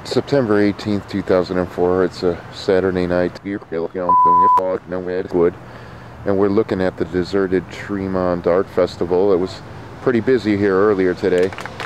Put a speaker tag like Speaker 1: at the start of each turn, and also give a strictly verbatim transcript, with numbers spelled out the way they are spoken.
Speaker 1: September eighteenth, two thousand four. It's a Saturday night. And we're looking at the deserted Tremont Art Festival. It was pretty busy here earlier today.